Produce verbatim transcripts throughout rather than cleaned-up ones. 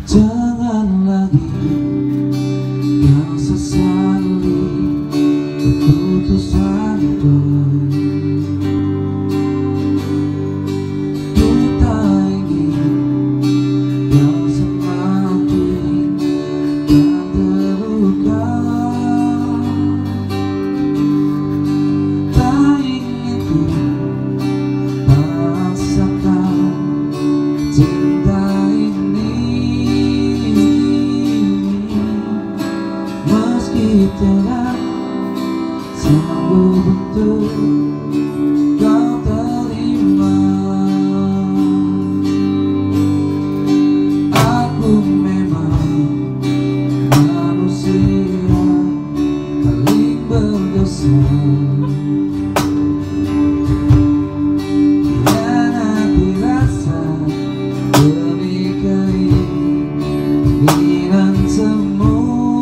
Jangan lagi kau sesali keputusanku. Ku tak ingin kau semakin tak terluka. Tak ingin ku paksakan cinta ini, meski tidak sanggup untuk kau terima. Aku memang manusia paling berdosa. Hianati rasa demi keinginan semu.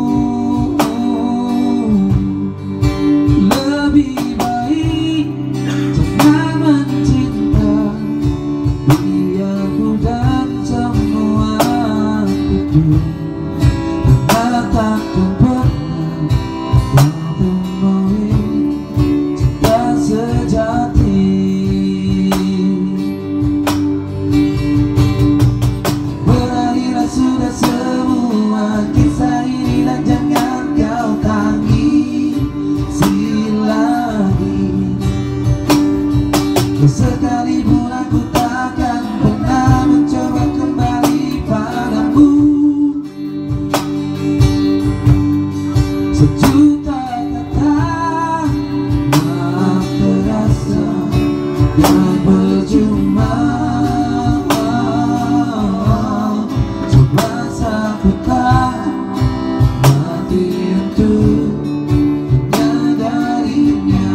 Lebih baik jangan mencinta, biar ku dan semua hatiku. Karena takkan pernah kau temui cinta sejati. Berakhirlah sudah semua kisah ini dan jangan kau tangisi lagi. Sekalipun aku takkan pernah mencoba kembali padamu. Sejuta kata maaf terasa dan percuma. Coba sapukan hati untuk menyadarinya.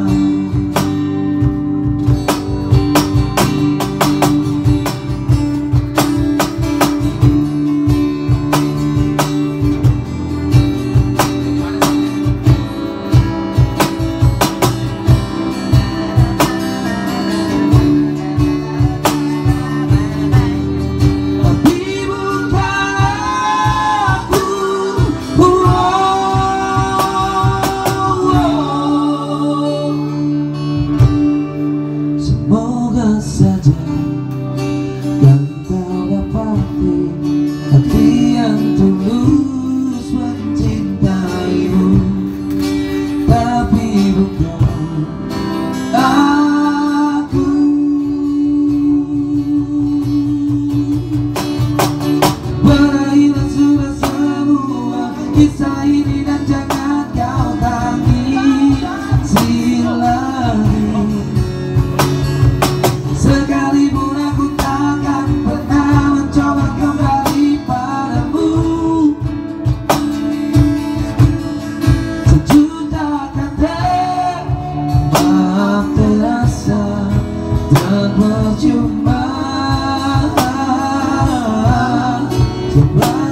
Semoga saja kau dapati hati yang tulus mencintaimu, tapi bukan aku. Berakhirlah sudah semua kisah ini dan jangan kau tangisi lagi. Sekalipun aku takkan pernah mencoba kembali padamu. Sejuta kata maaf terasa dan percuma. Coba